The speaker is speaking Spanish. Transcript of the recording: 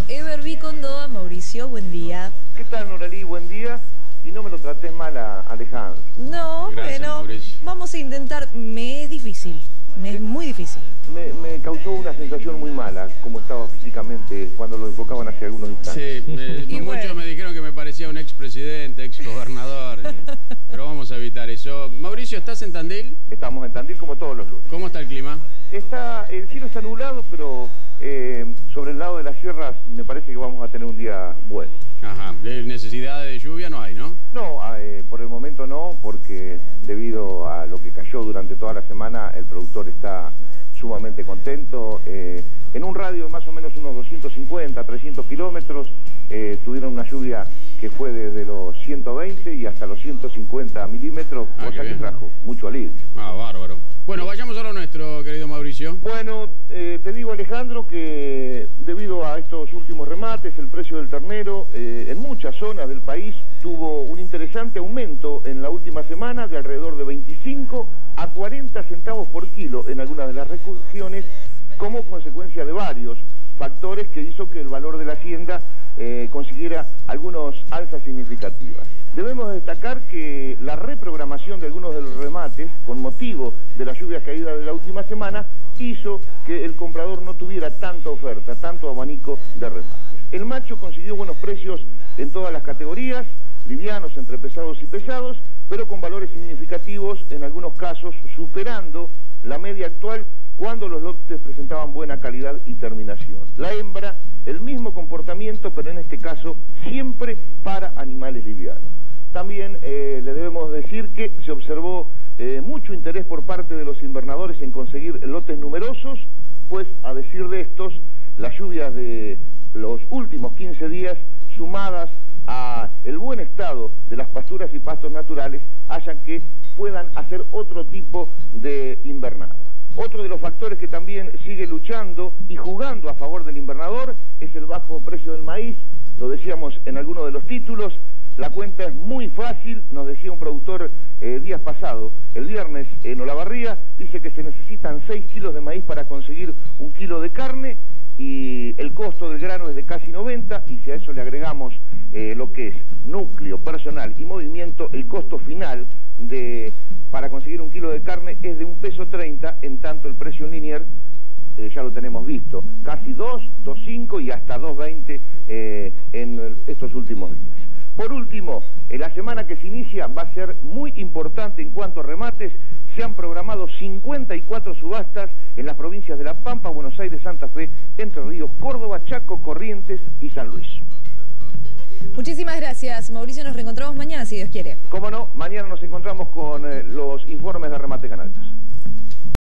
Everby Condoa. Mauricio, buen día. ¿Qué tal, Noralí? Buen día. Y no me lo trates mal a Alejandro. No, Gracias, bueno, Mauricio. vamos a intentar. Me es difícil, me es muy difícil. Me causó una sensación muy mala, como estaba físicamente cuando lo enfocaban hace algunos instantes. Sí, Y muchos bueno. me dijeron que me parecía un expresidente, exgobernador, pero vamos a evitar eso. Mauricio, ¿estás en Tandil? Estamos en Tandil como todos los lunes. ¿Cómo está el clima? El cielo está nublado, pero sobre el lado de las sierras me parece que vamos a tener un día bueno. Ajá, necesidad de lluvia no hay, ¿no? No, por el momento no, porque debido a lo que cayó durante toda la semana, el productor está sumamente contento. En un radio de más o menos unos 250, 300 kilómetros, tuvieron una lluvia que fue desde los 120 y hasta los 150 milímetros, cosa que trajo mucho alivio. Ah, bárbaro. Bueno, vayamos a lo nuestro, querido Mauricio. Bueno, te digo, Alejandro, que debido a estos últimos remates, el precio del ternero en muchas zonas del país tuvo un interesante aumento en la última semana de alrededor de 25 a 40 centavos por kilo en algunas de las regiones, como consecuencia de varios factores que hizo que el valor de la hacienda consiguiera algunos alzas significativas. Debemos destacar que la reprogramación de algunos de los remates, con motivo de las lluvias caídas de la última semana, hizo que el comprador no tuviera tanta oferta, tanto abanico de remates. El macho consiguió buenos precios en todas las categorías, livianos entre pesados y pesados, pero con valores significativos, en algunos casos superando la media actual cuando los lotes presentaban buena calidad y terminación. La hembra, el mismo comportamiento, pero en este caso siempre para animales livianos. También le debemos decir que se observó mucho interés por parte de los invernadores en conseguir lotes numerosos, pues a decir de estos, las lluvias de los últimos 15 días, sumadas a el buen estado de las pasturas y pastos naturales, hayan que puedan hacer otro tipo de invernada. Otro de los factores que también sigue luchando y jugando a favor del invernador es el bajo precio del maíz. Lo decíamos en alguno de los títulos, la cuenta es muy fácil, nos decía un productor días pasados. El viernes en Olavarría dice que se necesitan 6 kilos de maíz para conseguir 1 kilo de carne y el costo del grano es de casi 90, y si a eso le agregamos lo que es núcleo, personal y movimiento, el costo final para conseguir 1 kilo de carne es de $1,30, en tanto el precio en Linier ya lo tenemos visto, casi 2, 2.5 y hasta 2.20 en estos últimos días. Por último, la semana que se inicia va a ser muy importante en cuanto a remates. Se han programado 54 subastas en las provincias de La Pampa, Buenos Aires, Santa Fe, Entre Ríos, Córdoba, Chaco, Corrientes y San Luis. Muchísimas gracias, Mauricio. Nos reencontramos mañana, si Dios quiere. Cómo no, mañana nos encontramos con los informes de remates ganaderos.